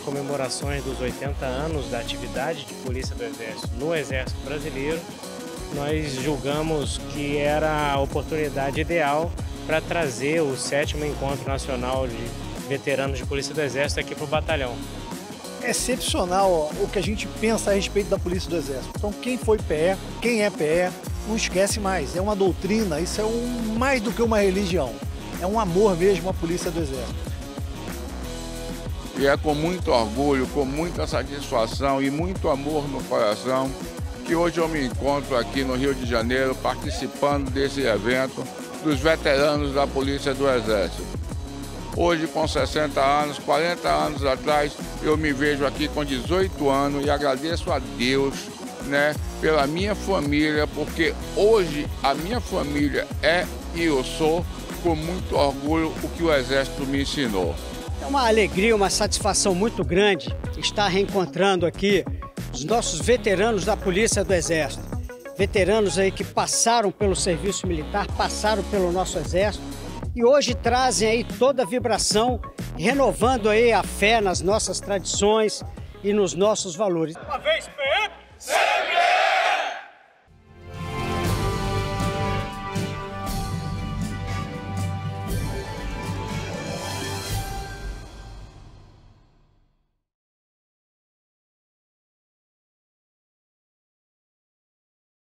comemorações dos 80 anos da atividade de Polícia do Exército no Exército Brasileiro, nós julgamos que era a oportunidade ideal para trazer o 7º Encontro Nacional de Veteranos de Polícia do Exército aqui para o batalhão. É excepcional o que a gente pensa a respeito da Polícia do Exército. Então quem foi PE, quem é PE, não esquece mais. É uma doutrina, isso é mais do que uma religião. É um amor mesmo à Polícia do Exército. E é com muito orgulho, com muita satisfação e muito amor no coração que hoje eu me encontro aqui no Rio de Janeiro participando desse evento dos veteranos da Polícia do Exército. Hoje, com 60 anos, 40 anos atrás, eu me vejo aqui com 18 anos e agradeço a Deus, né, pela minha família, porque hoje a minha família é e eu sou, com muito orgulho, o que o Exército me ensinou. É uma alegria, uma satisfação muito grande estar reencontrando aqui os nossos veteranos da Polícia do Exército. Veteranos aí que passaram pelo serviço militar, passaram pelo nosso Exército, e hoje trazem aí toda a vibração, renovando aí a fé nas nossas tradições e nos nossos valores. Uma vez, PM!